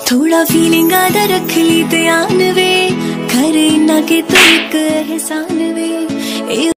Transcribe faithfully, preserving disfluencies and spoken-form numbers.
थोड़ा फीलिंग आदा रख ली ध्यान वे, करे ना के तू एक एहसान वे।